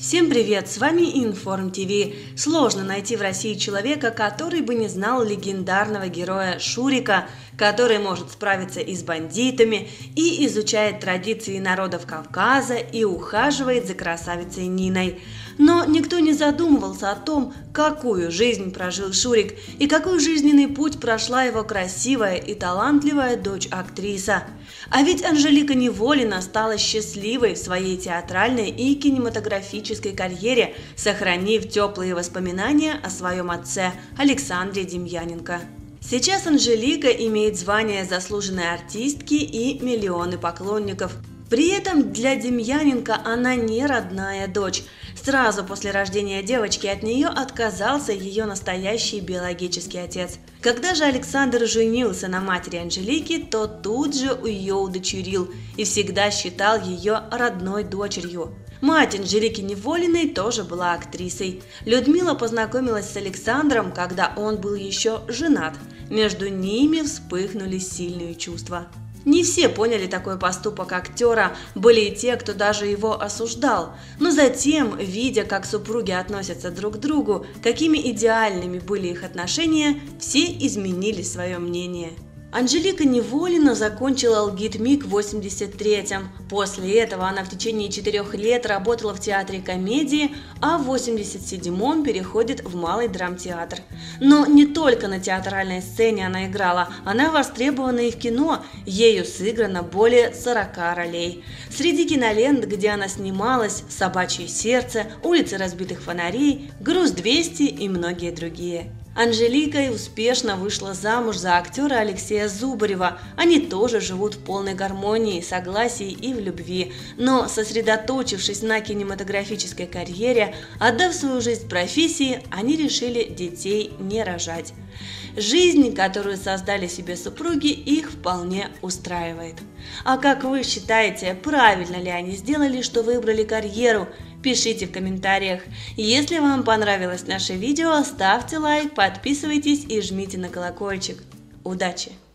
Всем привет, с вами Информ ТВ. Сложно найти в России человека, который бы не знал легендарного героя Шурика, который может справиться и с бандитами, и изучает традиции народов Кавказа, и ухаживает за красавицей Ниной. Но никто не задумывался о том, какую жизнь прожил Шурик и какой жизненный путь прошла его красивая и талантливая дочь-актриса. А ведь Анжелика Неволина стала счастливой в своей театральной и кинематографической карьере, сохранив теплые воспоминания о своем отце Александре Демьяненко. Сейчас Анжелика имеет звание заслуженной артистки и миллионы поклонников. При этом для Демьяненко она не родная дочь. Сразу после рождения девочки от нее отказался ее настоящий биологический отец. Когда же Александр женился на матери Анжелики, то тут же ее удочерил и всегда считал ее родной дочерью. Мать Анжелики Неволиной тоже была актрисой. Людмила познакомилась с Александром, когда он был еще женат. Между ними вспыхнули сильные чувства. Не все поняли такой поступок актера, были и те, кто даже его осуждал. Но затем, видя, как супруги относятся друг к другу, какими идеальными были их отношения, все изменили свое мнение. Анжелика Неволина закончила ЛГИТ-МИГ в 83-м. После этого она в течение 4 лет работала в театре комедии, а в 87-м переходит в Малый драмтеатр. Но не только на театральной сцене она играла, она востребована и в кино, ею сыграно более 40 ролей. Среди кинолент, где она снималась, «Собачье сердце», «Улицы разбитых фонарей», «Груз-200» и многие другие. Анжелика успешно вышла замуж за актера Алексея Зубарева. Они тоже живут в полной гармонии, согласии и в любви. Но, сосредоточившись на кинематографической карьере, отдав свою жизнь профессии, они решили детей не рожать. Жизнь, которую создали себе супруги, их вполне устраивает. А как вы считаете, правильно ли они сделали, что выбрали карьеру? Пишите в комментариях. Если вам понравилось наше видео, ставьте лайк, подписывайтесь и жмите на колокольчик. Удачи!